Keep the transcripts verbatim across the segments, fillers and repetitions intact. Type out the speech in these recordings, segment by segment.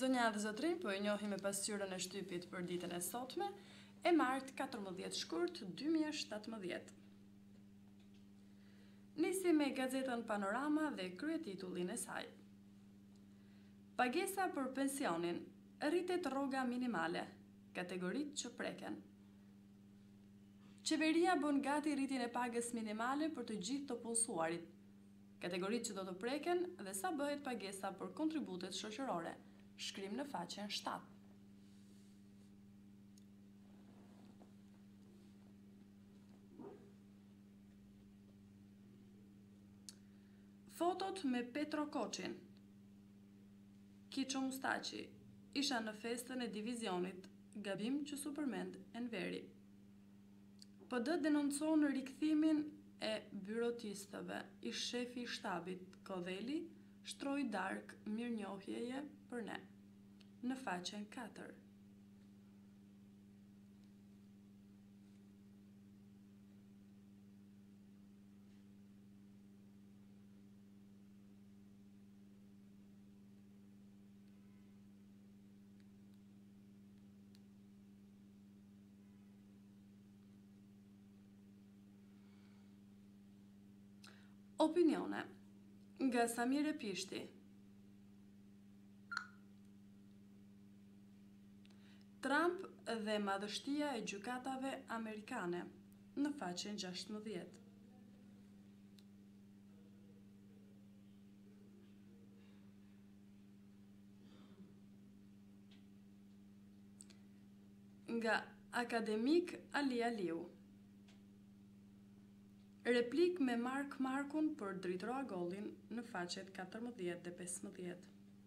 Zonja dhe zotrin, po e njohim me pasqyrën e shtypit për ditën e sotme, e martë katërmbëdhjetë shkurt dy mijë e shtatëmbëdhjetë. Nisi me gazetën Panorama dhe kryetitullin e saj. Pagesa për pensionin, rritet rroga minimale, kategoritë që preken. Qeveria bën gati rritjen e pagës minimale për të gjithë të punësuarit, kategoritë që do të preken dhe sa bëhet pagesa për kontributet shoqërore, shkrim në faqen shtatë. Fotot me Petro Koçin. Kiço Mustaçi isha në festën e divizionit, gabim që supermend Enveri. P D denoncon rikthimin e byrotistëve, ish shefi i shtabit Kodheli shtroi dark mirënjohjeje për ne, në faqen katër. Opinione nga Samir e Pishti. Trump dhe madhështia e gjykatave amerikane, në faqen gjashtëmbëdhjetë. Nga akademik Ali Aliu. Replik me Mark Markun për Dritë Roagollin në faqet katërmbëdhjetë dhe pesëmbëdhjetë.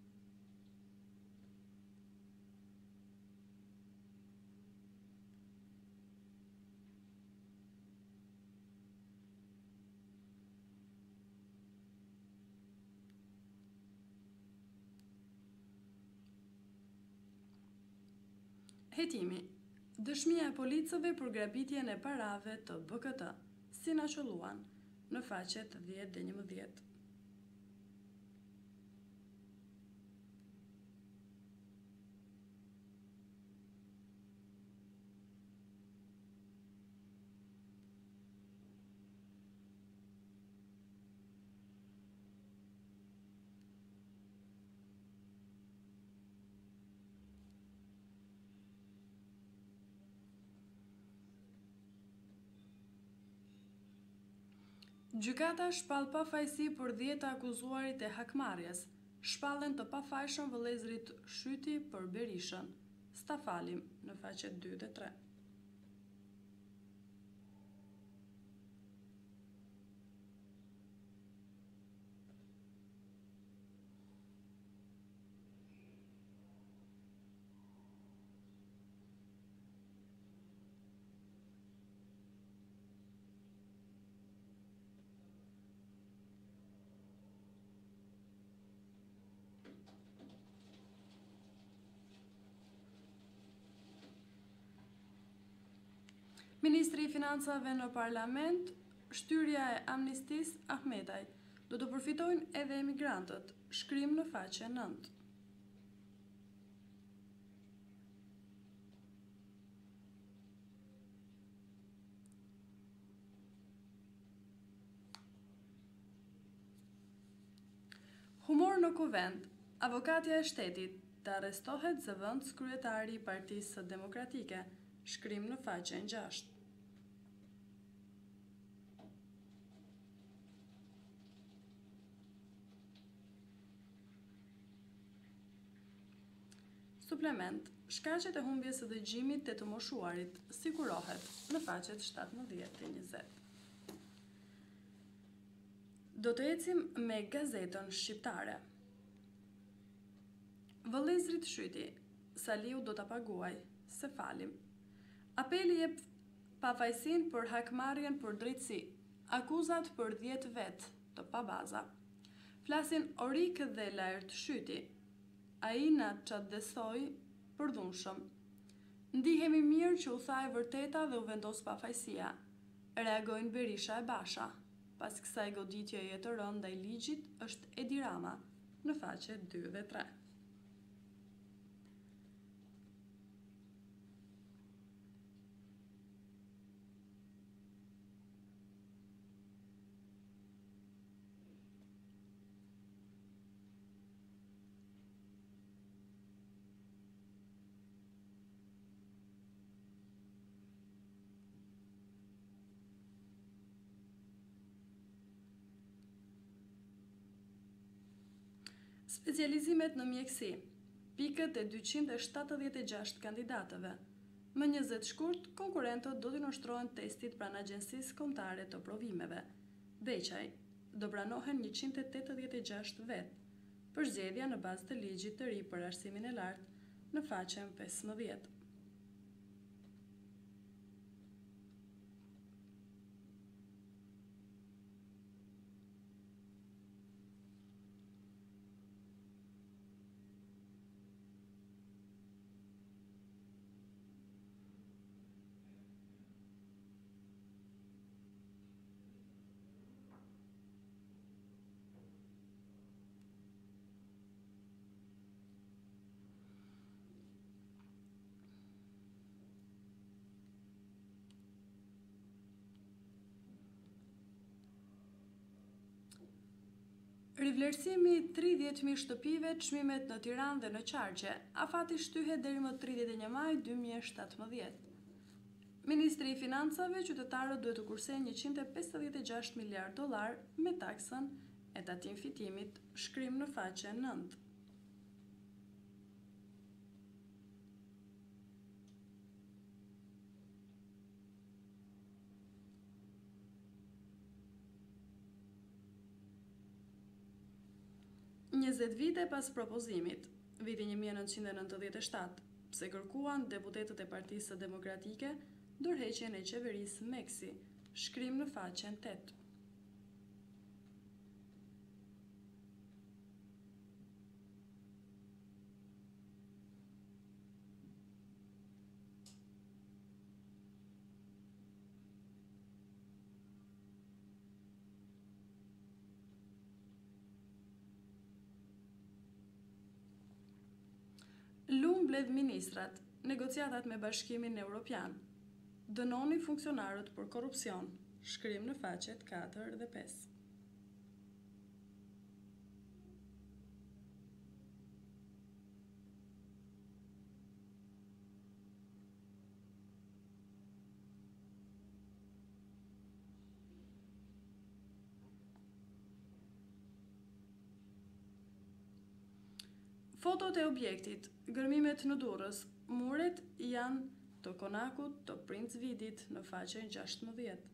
Hetimi. Dëshmia e policëve për grabitjen e parave të B K T, si na qelluan, në faqet dhjetë dhe njëmbëdhjetë. Gjykata shpall pafajësi për dhjetë akuzuarit e hakmarrjes, shpallen të pafajshëm vëllezërit Shyti për Berishën. Sta falim në faqet dy dhe tre. Ministri i Financave në parlament, shtyrja e amnistisë Ahmetaj, do të përfitojnë edhe emigrantët, shkrim në faqe nëntë. Humor në kuvend, avokatja e shtetit të arrestohet zëvendës kryetari i Partisë së Demokratike, shkrim në faqen gjashtë. Suplement, shkaqet e humbjes së dëgjimit të të moshuarit sigurohet në faqet shtatëmbëdhjetë dhe njëzet. Do të ecim me gazetën shqiptare. Vëllezërit Shyti, Saliu do ta paguaj, se falim. Apeli jep pafajësinë për hakmarrjen për drejtësi, akuzat për dhjetë vetë të pabaza. Flasin Orik dhe Lajrt Shyti. Ai na çadesoi përdhunshëm. Ndihemi mirë që u tha e vërteta dhe u vendos pafajësia. Reagojnë Berisha e Basha. Pas kësaj goditjeje të rëndë ndaj ligjit është Edi Rama, në faqe dy dhe tre. Specializimet në mjekësi. Pikët e dyqind e shtatëdhjetë e gjashtë kandidatëve. Më njëzet shkurt, konkurentët do t'i nështrohen testit pranë Agjencisë Kombëtare të Provimeve. Veçaj, do pranohen njëqind e tetëdhjetë e gjashtë vetë, për zgjedhja në bazë të ligjit të ri për arsimin e lartë në faqen pesëmbëdhjetë. Rivlerësimi tridhjetë mijë shtëpive, çmimet në Tiranë dhe në Qarqe, afati shtyhet deri më tridhjetë e një maj dy mijë e shtatëmbëdhjetë. Ministri i Financave, qytetarët duhet të kursejnë njëqind e pesëdhjetë e gjashtë miliardë dollar me taksën e tatim fitimit, shkrim në faqen nëntë. njëzet vite pas propozimit, viti një mijë e nëntëqind e nëntëdhjetë e shtatë, pse kërkuan deputetët e Partisë së Demokratike ndërheqjen e qeverisë Meksi, shkrim në faqen tetë. Lu mbledh ministrat, negociatat me Bashkimin Evropian. Dënoni funksionarët për korrupsion, shkrim në faqet katër dhe pesë. Fotot e objektit, gërmimet në Durrës, muret janë të konakut të Princ Vidit në faqen gjashtëmbëdhjetë.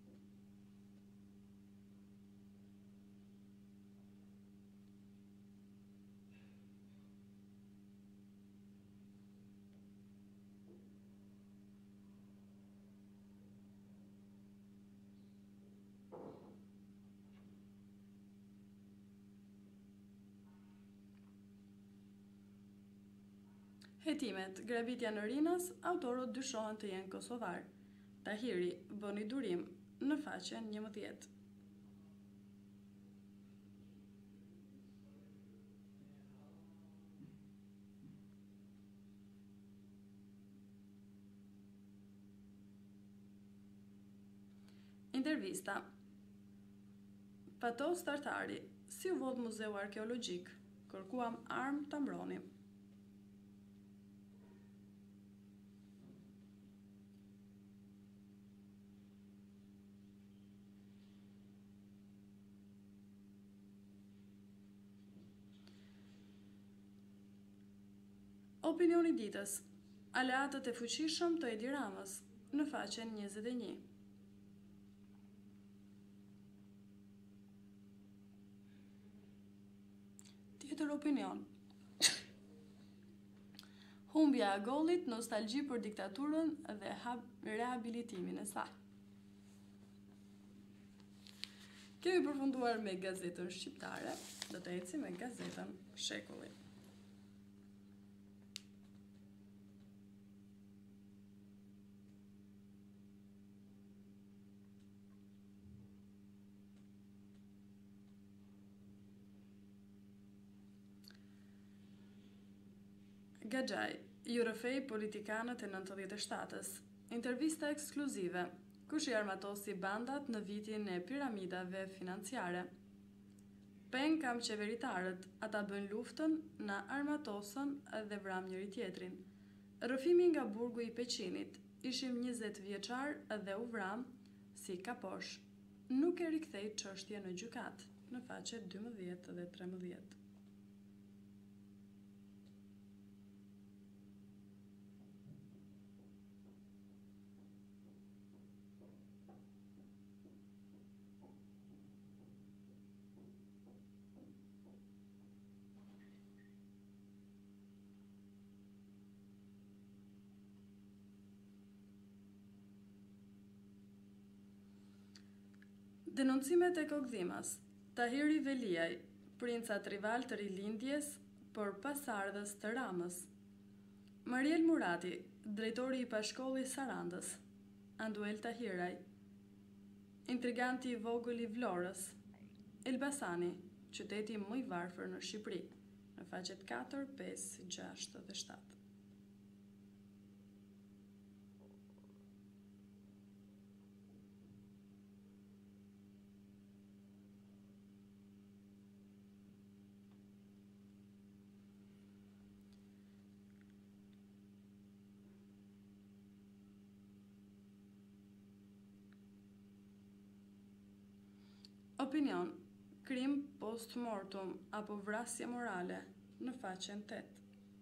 Hetimet, grabitja në Rinas, autorët dyshohen të jenë kosovar. Tahiri, bëni durim, në faqen njëmbëdhjetë. Intervista. Patos Tartari, si u vot muzeu arkeologjik, kërkuam armë të mbronim. Opinioni ditës, aleatët e fuqishëm të Edi Ramës, në faqen njëzet e një. Tjetër opinion. Humbja e gollit, nostalgji për diktaturën dhe rehabilitimin e saj. Kemi përfunduar me gazetën shqiptare, do të ecim me gazetën Shekulli. Gaxhaj, ju rrëfej politikanët e nëntëdhjetë e shtatës. Intervista ekskluzive. Kush i armatosi bandat në vitin e piramidave financiare? Peng kam qeveritarët, ata bën luftën, na armatosën dhe vram njëri tjetrin. Rrëfimi nga burgu i Peqinit, ishim njëzet vjeçar dhe u vram si kaposh. Nuk e rikthej çështje në gjykat, në faqet dymbëdhjetë dhe trembëdhjetë. Denoncimet e Kokdhimas. Tahiri Veliaj, princat rival të rilindjes, por pasardhës të Ramës. Mariel Murati, drejtori i pashkollit Sarandës. Anduel Tahiraj, intriganti i vogël i Vlorës. Elbasani, qyteti më i varfër në Shqipëri, në faqet katër, pesë, gjashtë dhe shtatë. Opinion, krim post mortem apo vrasje morale, në faqen tetë.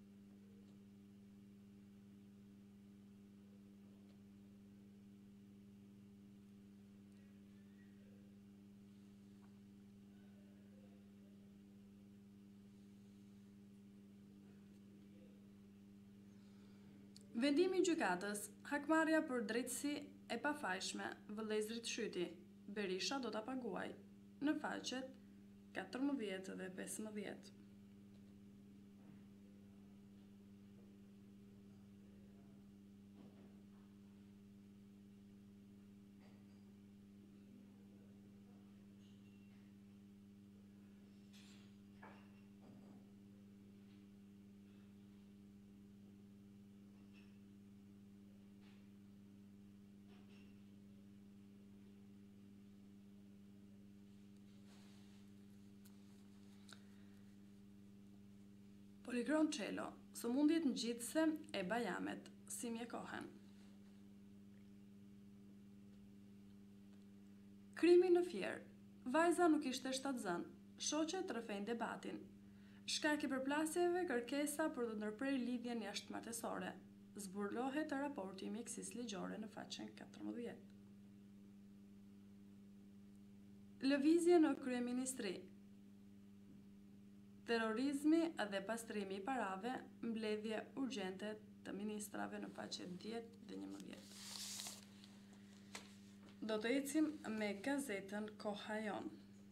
Vendimi i gjykatës, hakmarrja për drejtësi e pafajshme, vëllezrit Shyti, Berisha do ta paguaj, në faqet katërmbëdhjetë dhe pesëmbëdhjetë. Poligron Çelo, sëmundjet ngjitëse e Bajamet, si mjekohen. Krimi në Fier. Vajza nuk ishte shtatzën, shoqet rrëfejnë debatin. Shkak i përplasjeve kërkesa për të ndërprerë lidhjen jashtëmartësore. Zburlohet raporti i mjekësisë ligjore në faqen katërmbëdhjetë. Lëvizje në kryeministri. Terrorizmi dhe pastrimi i parave, mbledhje urgjente të ministrave në faqet dhjetë dhe njëmbëdhjetë. Do të ecim me gazetën Koha Jon.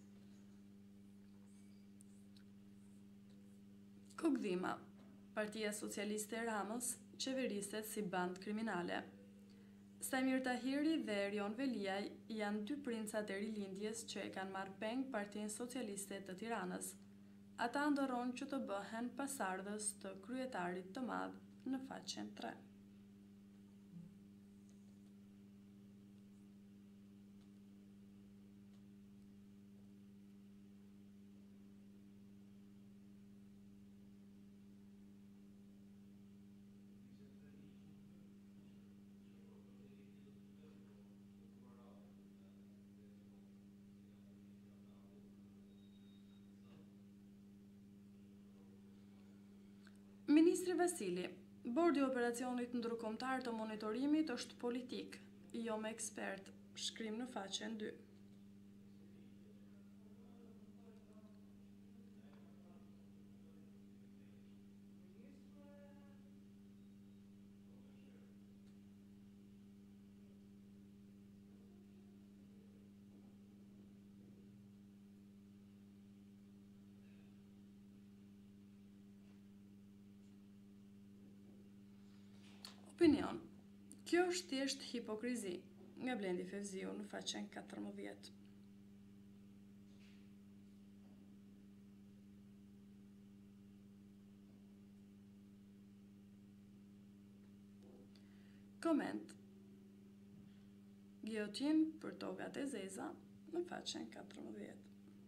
Kokdhima. Partia Socialiste e Ramës qeveriset si band kriminale. Samir Tahiri dhe Erion Veliaj janë dy princat e rilindjes që e kanë marrë peng Partinë Socialiste të Tiranës. Ata ndërron që të bëhen pasardhës të kryetarit të madh në faqen tre. Ministri Vasili, bordi i operacionit ndërkombëtar të monitorimit është politik, jo me ekspert, shkrim në faqen dy. Opinion. Kjo është thjesht hipokrizi, nga Blendi Fevziu në faqen katërmbëdhjetë. Koment. Giotin për togat e zeza në faqen katërmbëdhjetë.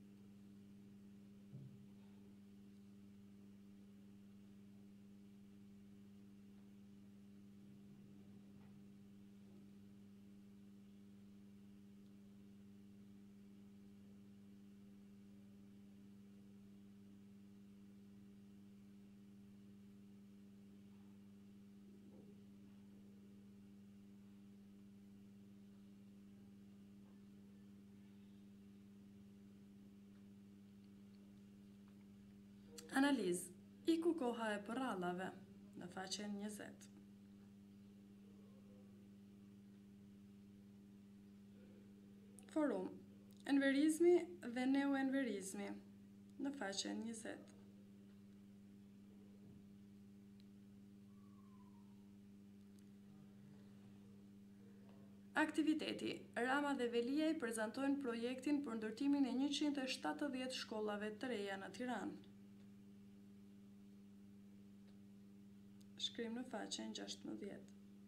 Analizë. Iku koha e përrallave në faqen njëzet. Forum. Enverizmi dhe neoenverizmi në faqen njëzet. Aktiviteti. Rama dhe Velia i prezantojnë projektin për ndërtimin e njëqind e shtatëdhjetë shkollave të reja në Tiranë. Shkrim në faqen gjashtëmbëdhjetë.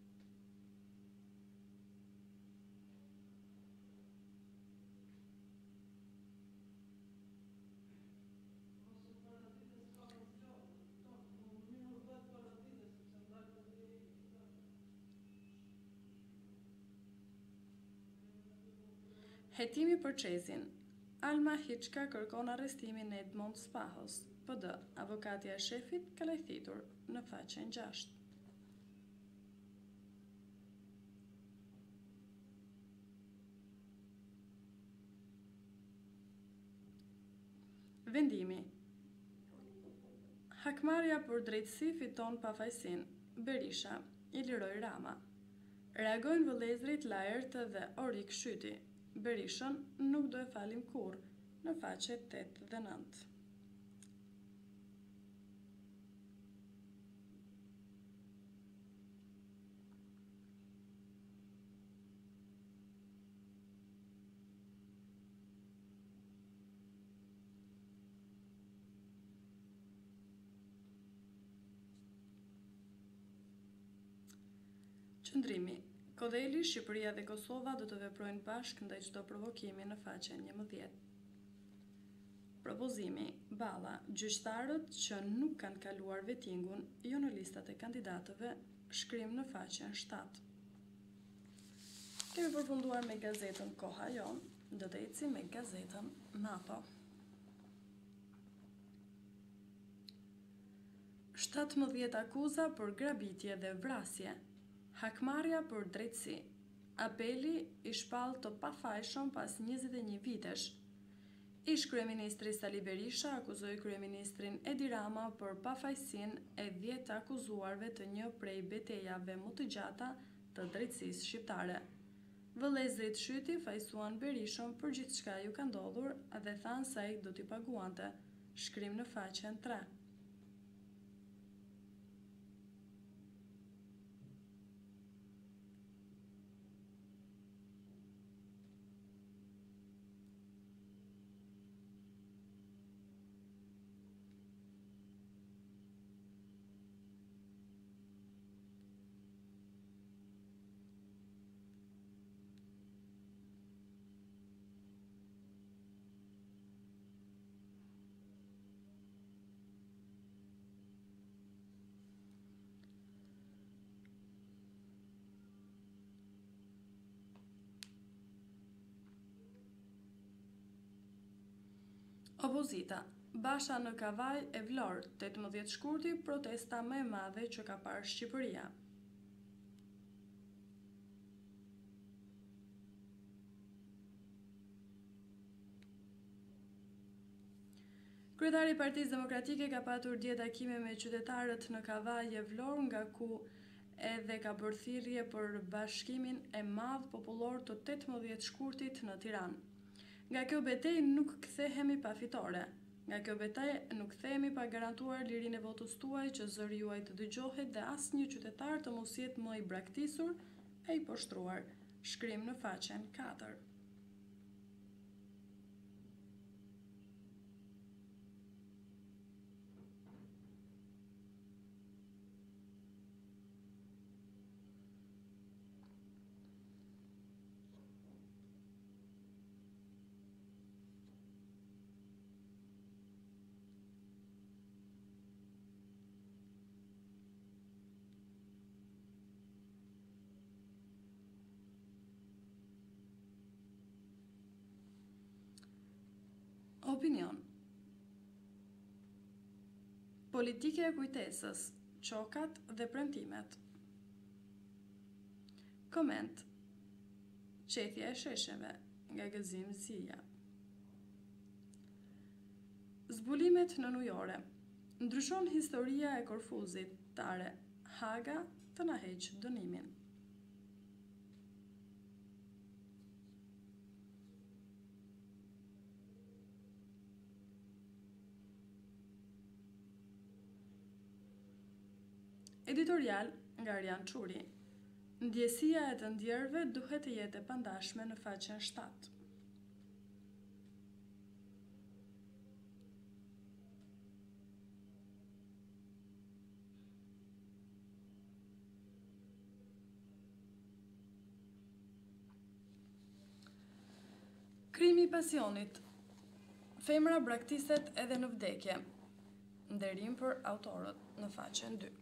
Hetimi për Çezin. Alma Hiçka kërkon arrestimin e Edmond Spahos. P D. Avokatja e shefit ka lajthitur në faqen gjashtë. Vendimi. Hakmarrja për drejtësi fiton pafajësinë. Berisha i liroi Rama. Reagojnë vëllezërit Laertë dhe Orik Shyti. Berishën nuk do e falim kurrë në faqe tetë dhe nëntë. Qëndrimi. Kodeli, Shqipëria dhe Kosova do të veprojnë bashkë ndaj çdo provokimi në faqen njëmbëdhjetë. Propozimi. Balla, gjyqtarët që nuk kanë kaluar vetingun, jo në listat e kandidatëve, shkrim në faqen shtatë. Kemi përfunduar me gazetën Koha Jon, do të ecim me gazetën Napo. shtatëmbëdhjetë akuza për grabitje dhe vrasje. Hakmarrja për drejtësi. Apeli i shpall të pafajshëm pas njëzet e një vitesh. Ish kryeministri Sali Berisha akuzoi kryeministrin Edi Rama për pafajësinë e dhjetë akuzuarve të një prej betejave më të gjata të drejtësisë shqiptare. Vëllezërit Shyti fajsuan Berishën për gjithçka ju ka ndodhur dhe thanë se ai do t'i paguante. Shkrim në faqen tre. Opozita. Basha në Kavaj e Vlorë, tetëmbëdhjetë shkurti, protesta më e madhe që ka parë Shqipëria. Kryetari i Partisë Demokratike ka patur dje takime me qytetarët në Kavaj e Vlorë, nga ku edhe ka bërë thirrje për bashkimin e madh popullor të tetëmbëdhjetë shkurtit në Tiranë. Nga kjo betejë nuk kthehemi pa fitore. Nga kjo betejë nuk kthehemi pa garantuar lirinë e votës tuaj, që zëri juaj të dëgjohet dhe asnjë qytetar të mos jetë më i braktisur e i poshtruar. Shkrim në faqen katër. Opinion. Politike e kujtesës, çokat dhe premtimet. Koment. Qethja e shesheve, nga Gëzim Zija. Zbulimet në nujore. Ndryshon historia e Korfuzit, tare. Haga të na heq dënimin. Editorial nga Arjan Çuri. Ndjesia e të ndjerëve duhet të jetë e pandashme në faqen shtatë. Krimi i pasionit. Femra braktiset edhe në vdekje. Nderim për autorët në faqen dy.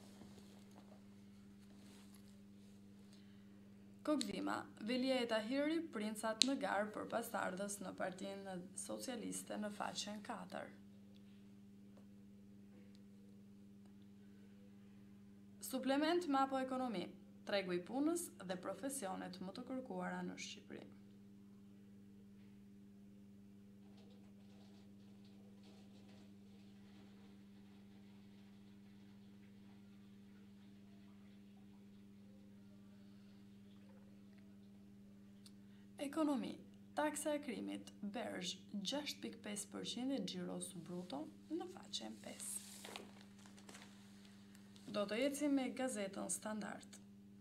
Kokvima, Velia e Tahiri, princat në garë për pastardhës në Partinë Socialiste në faqen katër. Suplement me apo ekonomi, tregu i punës dhe profesionet më të kërkuara në Shqipëri. Ekonomi, taksa e krimit, bergj gjashtë pikë pesë përqind e xhiros bruto në faqen pesë. Do të ecim me gazetën Standard.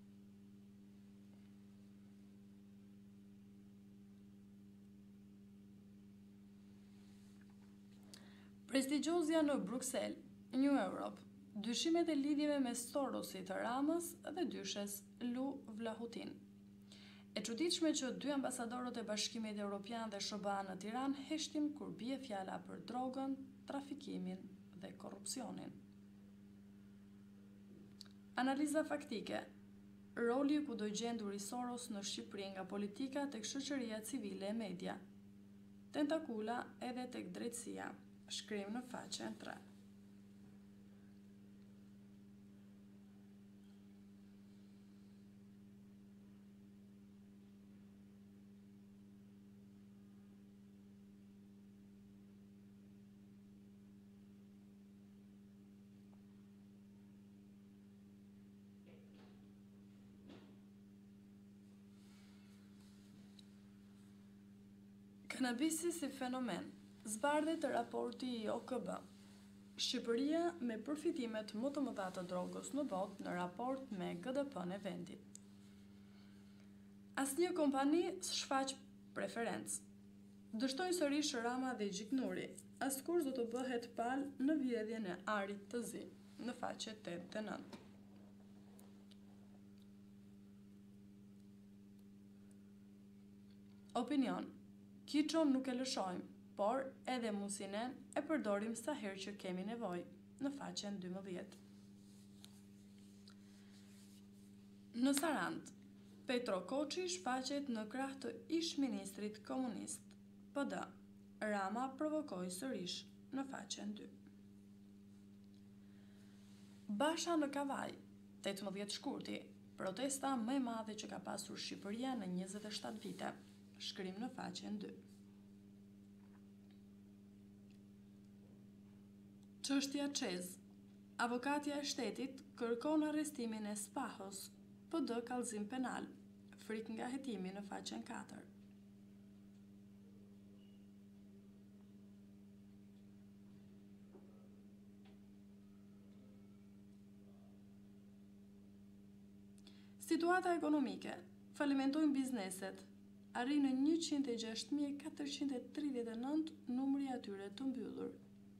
Prestigjozja në Bruksel, New Europe, dyshimet e lidhjeve me Sorosit të Ramës dhe dyshes Lu Vlahutin. E çuditshme që dy ambasadorët e Bashkimit Evropian dhe S B A në Tiranë heshtin kur bie fjala për drogën, trafikimin dhe korrupsionin. Analiza faktike. Roli kudo gjendur i Soros në Shqipëri nga politika tek shoqëria civile e media. Tentakula edhe tek drejtësia. Shkrim në faqen tre. Kanabisi si fenomen, zbardhet të raporti i O K B. Shqipëria me përfitimet më të mëdha të drogës në botë në raport me G D P-n e vendit. Asnjë kompani s'shfaq preferencë. Dështojnë sërish Rama dhe Gjiknuri. Askush do të bëhet pal në vjedhjen e Arit të Zi, në faqe tetë e nëntë. Opinion. Kiçon nuk e lëshojmë, por edhe musinen e përdorim sa herë që kemi nevojë, në faqen dymbëdhjetë. Në Sarandë, Petro Koçi shfaqet në krah të ish-ministrit komunist. P D. Rama provokoi sërish, në faqen dy. Basha në Kavaj, tetëmbëdhjetë shkurti, protesta më e madhe që ka pasur Shqipëria në njëzet e shtatë vite. Shkrim në faqen dy. Çështja Çez. Avokatja e shtetit kërkon arrestimin e Spahos, P D kallëzim penal, frikë nga hetimi në faqen katër. Situata ekonomike. Falimentojnë bizneset. Arrin në njëqind e gjashtë mijë katërqind e tridhjetë e nëntë numri atyre të mbyllur.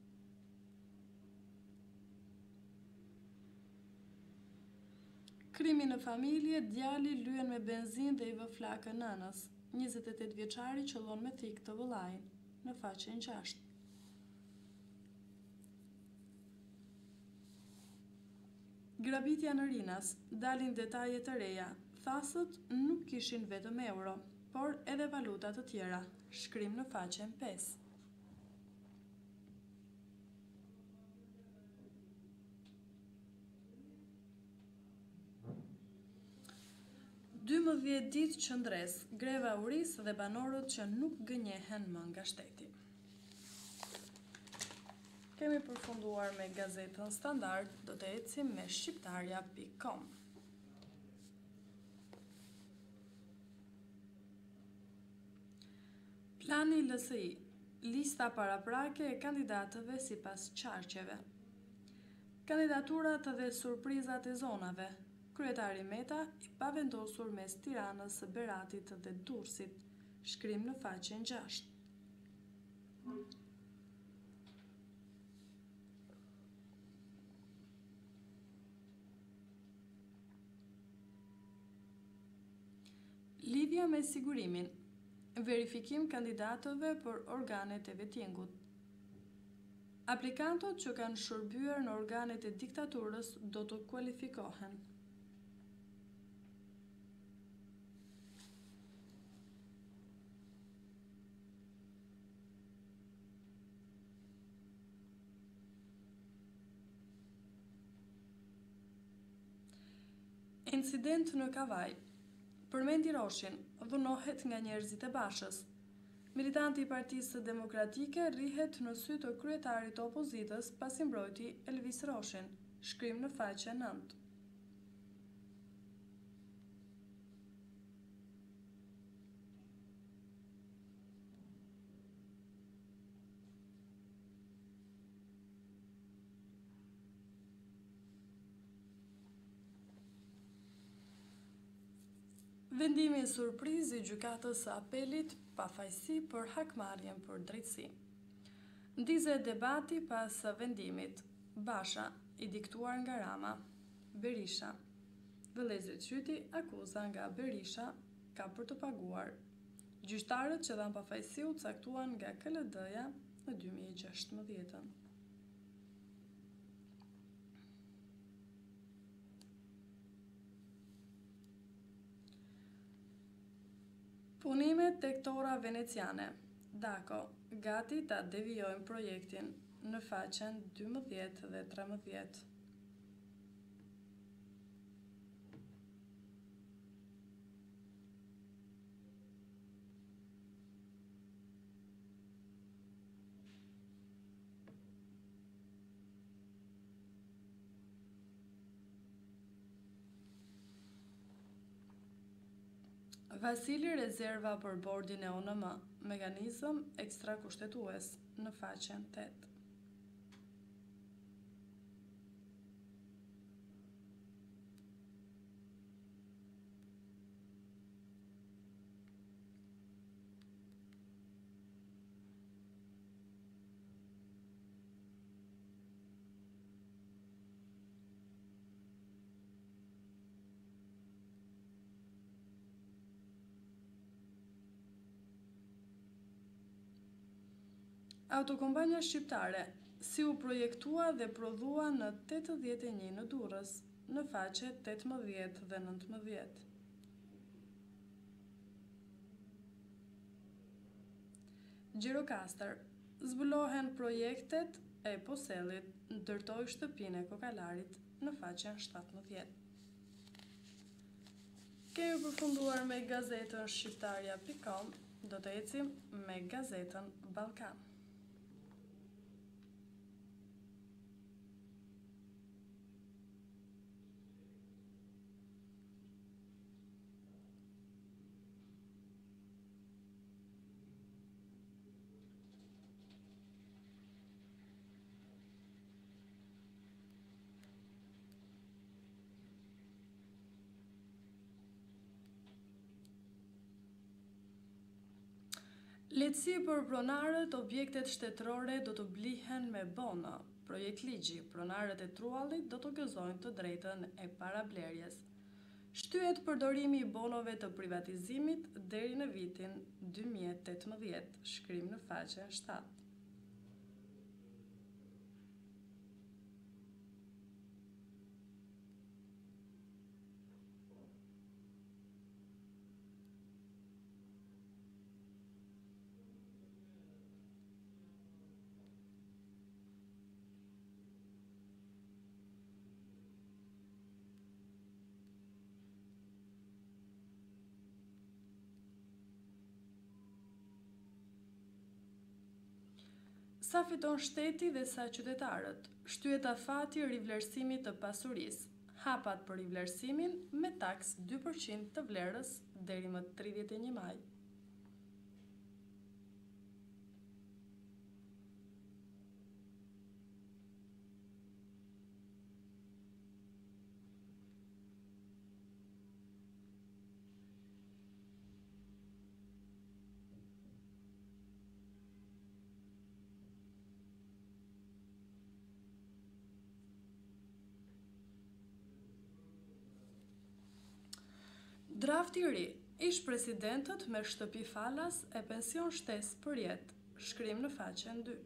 Krimi në familje, djali lyen me benzinë dhe i vë flakën nënës. njëzet e tetë vjeçari qëllon me thik të vëllain, në faqen gjashtë. Grabitja në Rinas, dalin detaje të reja. Thasët nuk kishin vetëm euro, por edhe valuta të tjera. Shkrim në faqen pesë. dymbëdhjetë ditë qëndres, greva uris dhe banorët që nuk gënjehen më nga shteti. Kemi përfunduar me gazetën Standard, do të ecim me shqiptarja pikë com. Plani L S I, lista paraprake e kandidatëve sipas qarqeve. Kandidaturat dhe surprizat e zonave. Kryetari Meta i pavendosur mes Tiranës, Beratit dhe Durrësit. Shkrim në faqen gjashtë. Lidhja me sigurimin. Verifikim kandidatëve për organet e vettingut. Aplikantët që kanë shërbyer në organet e diktaturës do të kualifikohen. Incident në Kavaj. Përmendi Roshin, dhunohet nga njerëzit e Bashës. Militanti i Partisë Demokratike rrihet në sy të kryetarit të opozitës pasi mbrojti Elvis Roshin. Shkrim në faqen nëntë. Vendimi surprizë i gjykatës së apelit pafajësi për hakmarrjen për drejtësi. Ndize debati pas vendimit. Basha, i diktuar nga Rama. Berisha. Vëllezërit Qyti akuza nga Berisha ka për të paguar. Gjyqtarët që dhanë pafajësi u caktuan nga K L D-ja në dy mijë e gjashtëmbëdhjetë. Punimet tek tora veneciane. Dako, gati ta devijojnë projektin në faqen dymbëdhjetë dhe tridhjetë. Vasili rezerva për bordin e O N M, mekanizëm ekstrakushtetues, në faqen tetë. Autokompania shqiptare, si u projektua dhe prodhua në tetëdhjetë e një në Durrës, në faqe tetëmbëdhjetë dhe nëntëmbëdhjetë. Gjirokastër, zbulohen projektet e Posellit, ndërtoi shtëpinë e Kokalarit, në faqen shtatëmbëdhjetë. Kemi përfunduar me gazetën shqiptaria pikë com, do të ecim me gazetën Ballkan. Lehtësi për pronarët, objektet shtetërore do të blihen me bona. Projekt ligji, pronarët e Truallit do të gëzojnë të drejtën e parablerjes. Shtyhet përdorimi i bonove të privatizimit deri në vitin dy mijë e tetëmbëdhjetë, shkrim në faqen shtatë. Sa fiton shteti dhe sa qytetarët? Shtyhet afati i rivlerësimit të pasurisë. Hapat për rivlerësimin me taks dy përqind të vlerës deri më tridhjetë e një maj. Drafti i ri, ish presidentët me shtëpi falas e pension shtesë për jetë, shkrim në faqen dy.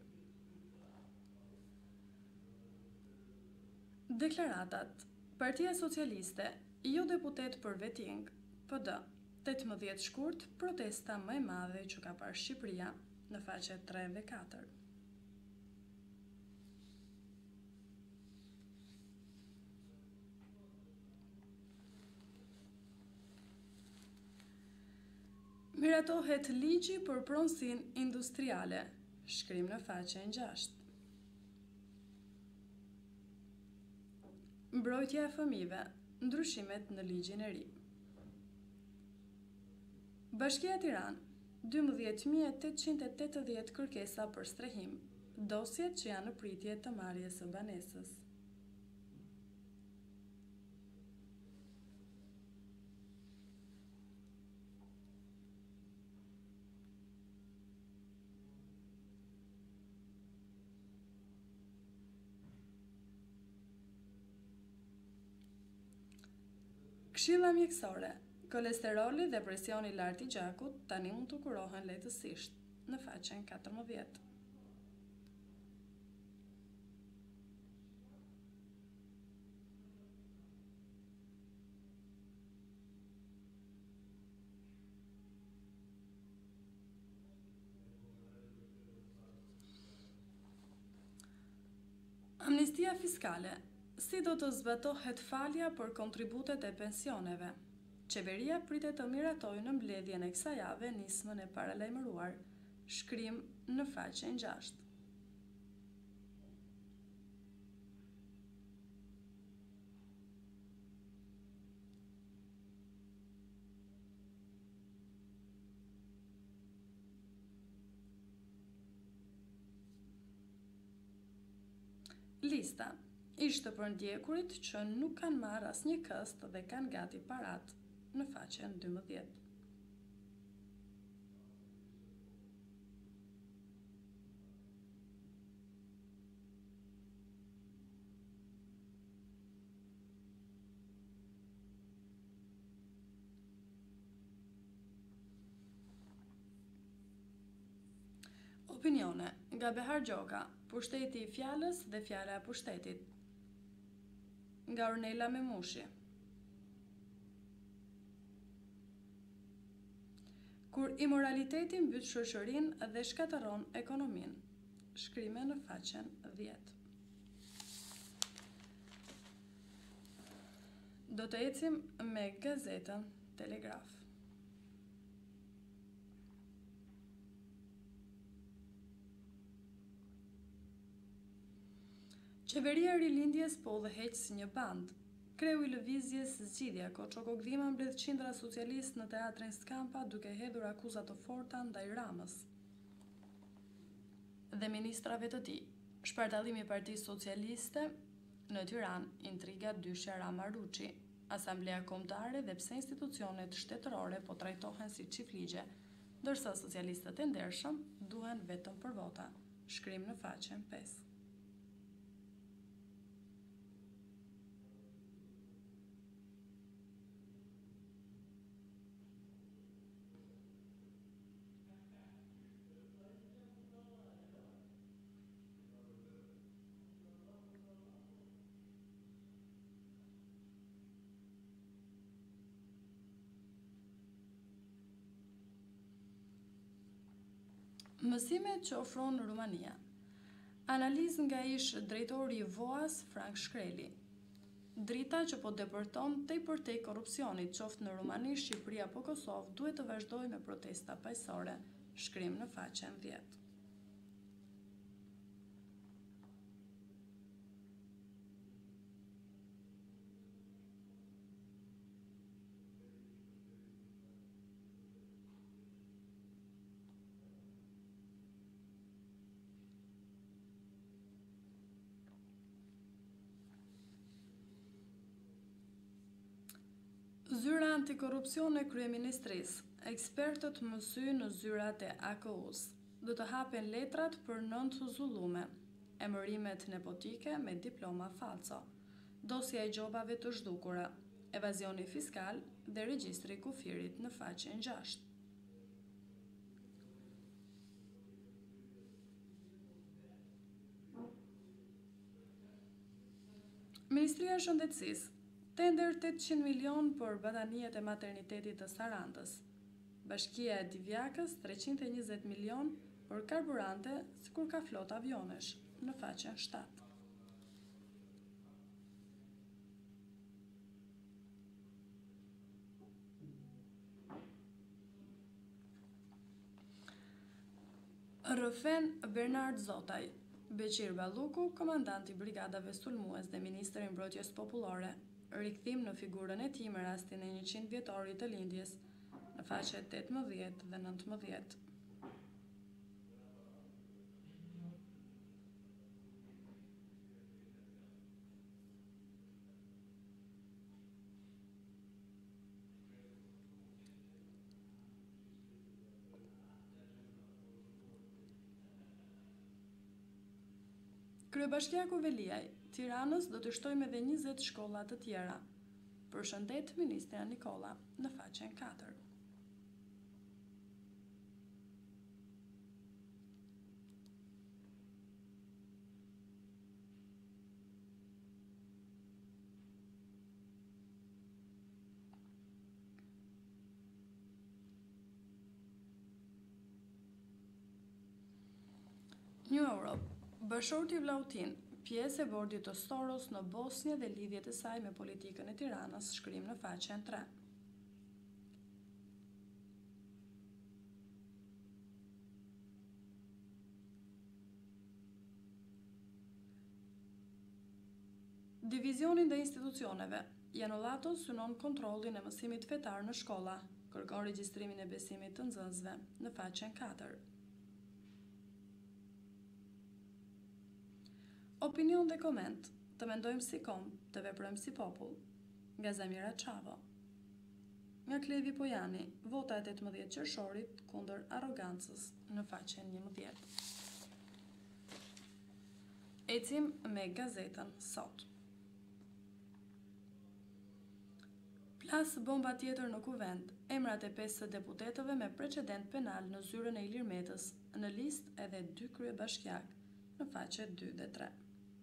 Deklaratat. Partia Socialiste, jo deputet për veting, P D, tetëmbëdhjetë shkurt, protesta më e madhe që ka parë Shqipëria, në faqet tre dhe katër. Miratohet ligji për pronësin industriale, shkrim në faqen gjashtë. Mbrojtja e fëmijëve, ndryshimet në ligjin e ri. Bashkia Tiranë, dymbëdhjetë mijë tetëqind e tetëdhjetë kërkesa për strehim, dosjet që janë në pritje të marrjes së banesës. Këshilla mjekësore, kolesteroli dhe presioni i lartë i gjakut tani mund të kurohen lehtësisht, në faqen katërmbëdhjetë. Amnistia fiskale. Si do të zbatohet falja për kontributet e pensioneve? Qeveria pritet të miratojë në mbledhjen e kësaj jave nismën e paralajmëruar, shkrim në faqen gjashtë. Lista. Ishte për ndjekurit që nuk kanë marrë asnjë këst dhe kanë gati parat, në faqen dymbëdhjetë. Opinione. Nga Behar Gjoka, pushteti i fjalës dhe fjala e pushtetit. Nga Ornela Memushi. Kur imoraliteti mbyt shoqërinë dhe shkatëron ekonominë, shkrime në faqen dhjetë. Do të ecim me gazetën Telegraf. Qeveria e Rilindjes po udhëheq si një band. Kreu i lëvizjes zgjidhja Koçokogdhima mbledh qindra socialist në teatrin Skampa duke hedhur akuza të forta ndaj Ramës dhe ministrave të tij. Shpartallimi i Partisë Socialiste në Tiranë, intriga dyshja Rama Ruçi, Asamblea Kombëtare dhe pse institucionet shtetërore po trajtohen si çiftligje, ndërsa socialistët e ndershëm duhen vetëm për vota. Shkrim në faqen pesë. Mësimet që ofron Rumania. Analizë nga ish drejtori i V O A-s Frank Shkreli. Drita që po depërton tejpërtej korrupsionit qoftë në Rumani, Shqipëri apo Kosovë duhet të vazhdojë me protesta paqësore, shkrim në faqen dhjetë. Zyra antikorrupsione e kryeministrisë. Ekspertët mësy në zyrat e A K U-s. Do të hapen letrat për nëntë zullume. Emërimet nepotike me diploma falco. Dosja e gjobave të zhdukura. evazioni fiskal dhe regjistri i kufirit në faqen gjashtë. Ministria e Shëndetësisë, tender tetëqind milion për batanijet e maternitetit të Sarandës. Bashkia e Divjakës treqind e njëzet milion për karburante sikur ka flot avionesh në faqen shtatë. Rëfen Bernard Zotaj, Beqir Balluku, komandant i brigadave sulmues dhe ministri i mbrojtjes popullore, rikthim në figurën e tij me rastin e njëqind vjetorit të lindjes në faqet tetëmbëdhjetë dhe nëntëmbëdhjetë. Kryebashkiaku Veliaj, Tiranës do të shtojmë edhe njëzet shkolla të tjera. Përshëndet Ministra Nikolla në faqen katër. New Europe, Bashorti Vlautin, pjesë e bordit të Soros në Bosnjë dhe lidhjet e saj me politikën e Tiranës, shkrim në faqen tre. Divizionin dhe institucioneve, Janolato synon kontrollin e mësimit fetar në shkolla, kërkon regjistrimin e besimit të nxënësve në faqen katër. Opinion dhe koment, të mendojmë si kom, të veprojmë si popull, nga Zamira Çavo. Nga Klevi Pojani, vota e tetëmbëdhjetë qershorit kundër arrogancës në faqen njëmbëdhjetë. Ecim me gazetën sot. Plas bomba tjetër në kuvend, emrat e pesë deputetëve me precedent penal në zyrën e Ilir Metës, në listë edhe dy kryebashkiak në faqet dy dhe tre.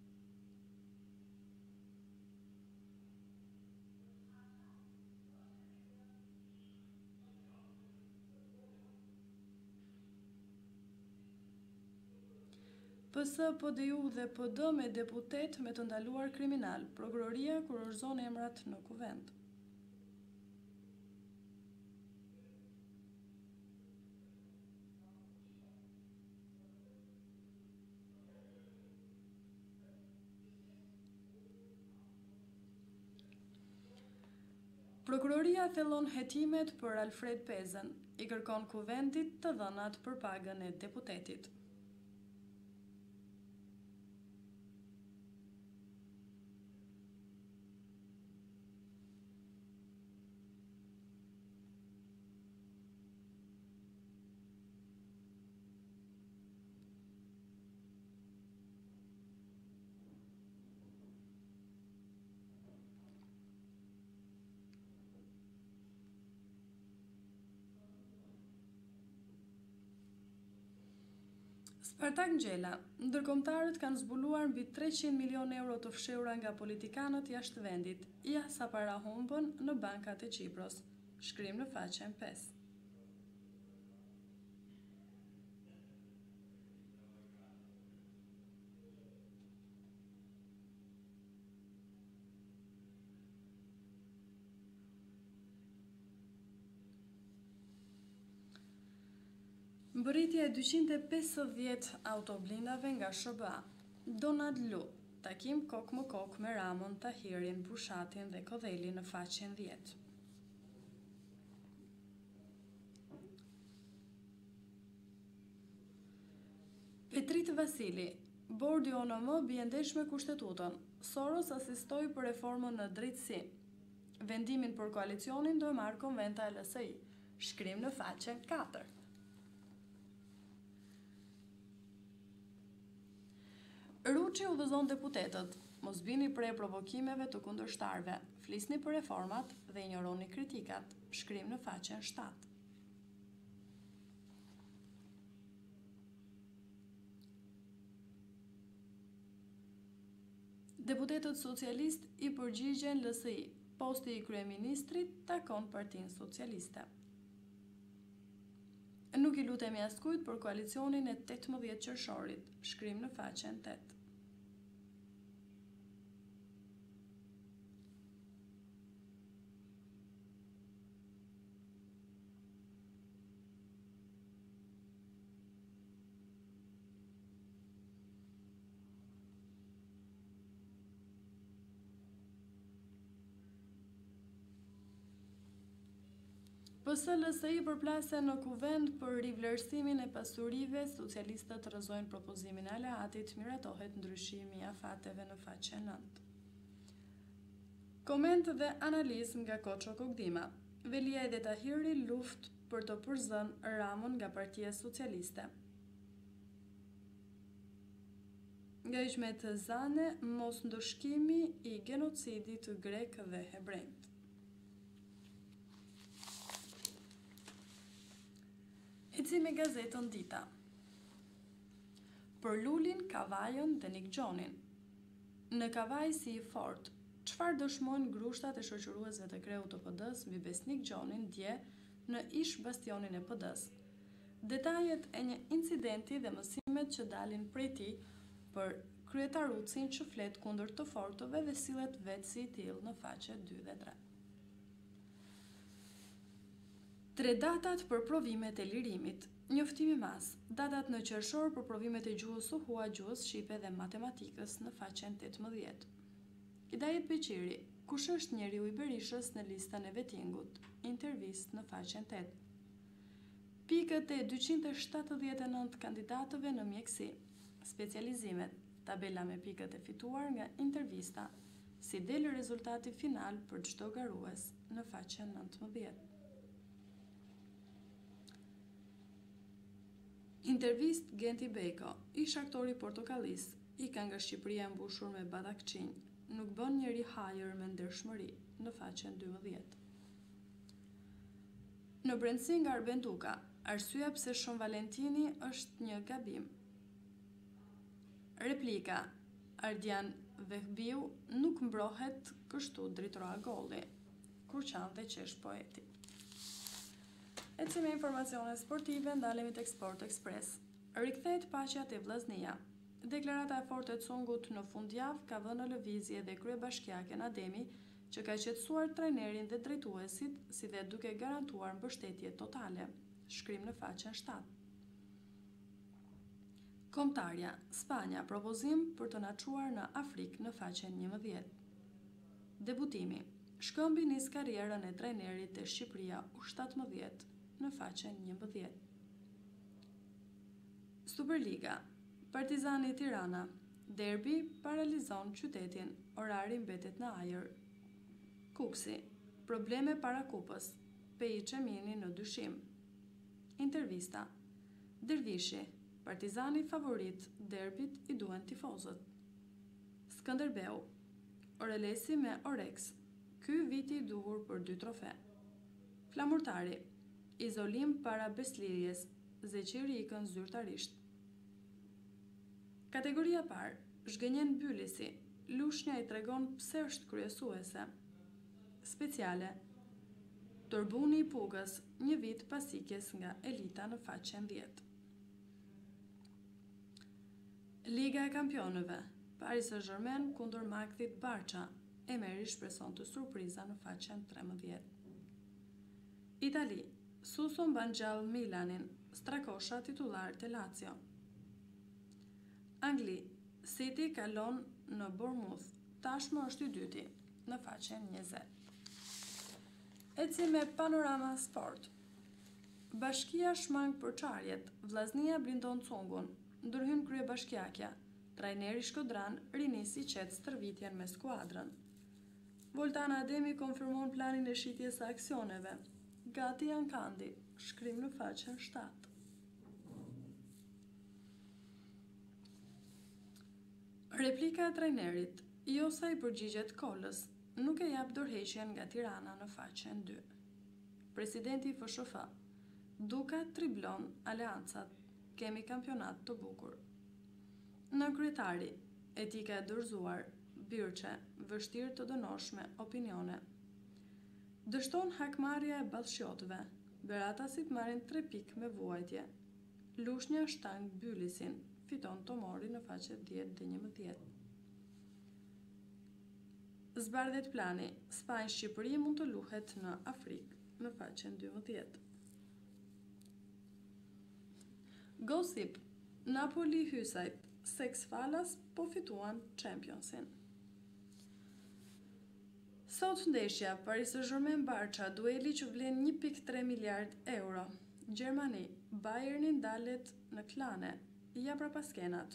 P S, P D U dhe P D me deputet me të ndaluar kriminal, prokuroria kurorëzon emrat në kuvend. Prokuroria thellon hetimet për Alfred Pezën, i kërkon kuvendit të dhënat për pagën e deputetit. Spartak Ngjela, ndërkombëtarët kanë zbuluar mbi treqind milion euro të fshehura nga politikanët jashtë vendit, ja sa para humbën në bankat e Qipros, shkrim në faqen pesë. Mbërritja e dyqind e pesëdhjetë autoblindave nga S B A. Donald Lu, takim kok më kok me Ramon, Tahirin, Bushatin dhe Kodheli në faqen dhjetë. Petrit Vasili, bordi O N M bie ndesh me kushtetutën. Soros asistoi për reformën në drejtësi. Vendimin për koalicionin do e marrë konventa e L S I. Shkrim në faqen katër. Ruçi udhëzon deputetët: mos bini prej provokimeve të kundërshtarëve, flisni për reformat dhe injoroni kritikat, shkrim në faqen shtatë. Deputetët socialist i përgjigjen L S I, posti i kryeministrit takon Partinë Socialiste. Nuk i lutemi askujt për koalicionin e tetëmbëdhjetë qershorit, shkrim në faqen tetë. P S L S I përplasen në kuvend për rivlerësimin e pasurive, socialistët rrëzojnë propozimin e aleatit, miratohet ndryshimi i afateve në faqen nëntë. Koment dhe analizë nga Koço Kogdima. Veliaj dhe Tahiri luft për të përzënë Ramën nga Partia Socialiste. Nga Hishmet Zane, mos ndoshkimi i genocidit të grek dhe hebrejt. Eci me gazetën Dita. Për Lulin, Kavajën dhe Nik Gjonin. Në Kavaj si i fort, çfarë dëshmojnë grushtat e shoqëruesve të kreut të P D-s mbi Besnik Gjonin dje në ish bastionin e P D-s. Detajet e një incidenti dhe mësimet që dalin prej tij për kryetarucin që flet kundër të fortëve dhe sillet vetë si i tillë në faqe dy dhe tre. Tre datat për provimet e lirimit. Njoftimi mas. Datat në qershor për provimet e gjuhës Suhua, gjuhës shqipe dhe matematikës në faqen tetëmbëdhjetë. Hidayet Beqiri. Kush është njeriu i Berishës në listën e vettingut? Intervistë në faqen tetë. Pikët e dyqind e shtatëdhjetë e nëntë kandidatëve në mjeksi. Specializimet. Tabela me pikët e fituar nga intervista. Si del rezultati final për çdo garues në faqen nëntëmbëdhjetë. Intervist Genti Beko, ish aktori portokallis, ika nga Shqipëria e mbushur me badakçinj, nuk bën njeri hajër me ndershmëri, në faqen dymbëdhjetë. Në brendësi nga Arben Duka, arsyeja pse Shën Valentini është një gabim. Replika, Ardian Vehbiu nuk mbrohet kështu dritroa golli, kur qanë dhe qesh poeti. Eci me informacione sportive, ndalemi tek Sport Express. Rikthehet paqja te Vllaznia. Deklarata e fortë e Cungut në fundjavë ka vënë në lëvizje dhe kryebashkiaken Ademi, që ka qetësuar trajnerin dhe drejtuesit, si dhe duke garantuar mbështetje totale. Shkrim në faqen shtatë. Kombëtarja, Spanja, propozim për të na çuar në Afrikë në faqen njëmbëdhjetë. Debutimi. Shkëmbi nis karrierën e trajnerit te Shqipëria U shtatëmbëdhjetë në faqen njëmbëdhjetë. Superliga. Partizani Tirana. Derbi paralizon qytetin, orari mbetet në ajër. Kuksi. Probleme para kupës. Peji Çemini në dyshim. Intervista. Dervishi. Partizani favorit derbit i duhen tifozët. Skënderbeu. Orelesi me Orex. Ky viti i duhur për dy trofe. Flamurtari. Izolim para beslirjes, Zeqiri ikën zyrtarisht. Kategoria parë. Zhgënjen Byllisi. Lushnja i tregon pse është kryesuese. Speciale. Torbuni i Pugës, një vit pas ikjes nga elita në faqen dhjetë. Liga e Kampionëve. Paris Saint-Germain kundër Makthit Barça. Emery shpreson të surpriza në faqen trembëdhjetë. Itali. Suso mban gjallë Milanin, Strakosha titullar te Lazio. Angli. City kalon në Bournemouth, tashmë është i dyti, në faqen njëzet. Eci me Panorama Sport. Bashkia shmang për çarjet, Vllaznia blindon Cungun, ndërhyn kryebashkiakja, trajneri Shkodran rinisi qetë stërvitjen me skuadrën. Voltana Ademi konfirmon planin e shitjes së aksioneve. Gati janë kandi, shkrim në faqen shtatë. Replika e trajnerit. Josa i përgjigjet Kolës, nuk e jap dorëheqjen nga Tirana në faqen dy. Presidenti F S H. Duka triblon aleancat, kemi kampionat të bukur. Në kryetari, etika e dorëzuar, Byrçe, vështirë të dënoshme opinione. Dështon hakmarrja e ballshjotëve, Beratasit marrin tre pikë me vuajtje. Lushnja shtang Bylisin, fiton Tomori në faqet dhjetë dhe njëmbëdhjetë. Zbardhet plani, Spanjë Shqipëri mund të luhet në Afrikë, në faqen dymbëdhjetë. Gossip, Napoli hysajt, Seks falas po fituan Championsin. Sot ndeshja, Paris Saint-Germain Barça, dueli që vlen një pikë tre miliard euro. Gjermani, Bayerni ndalet në klane, ja pra paskenat.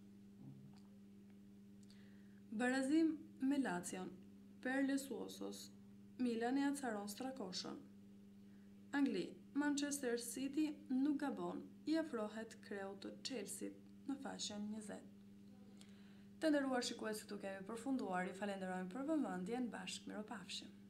Barazim me Lacion, Per Lesuosos, Milani acaron Strakoshën. Angli, Manchester City nuk gabon, i afrohet kreu të Chelsea në faqen njëzet. Të nderuar shikues, këtu kemi përfunduar, i falenderojmë për vëmendjen, bashkë miropafshim.